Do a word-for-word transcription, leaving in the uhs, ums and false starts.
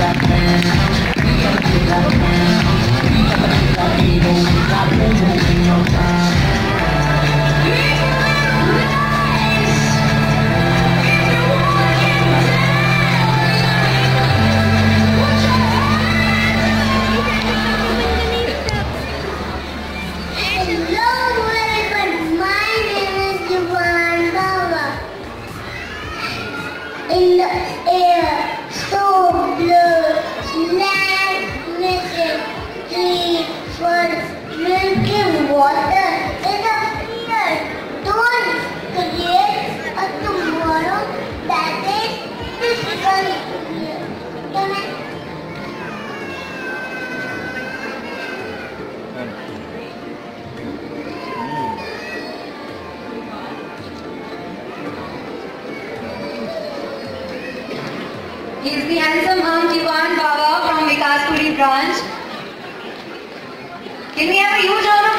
In the air, so blue, land missing, tree, bird, drinking water. It appears. Don't create a tomorrow that is physically here. Can I? He is the handsome hunk Yuvaan Bawa from Puri branch. Can we have a huge round of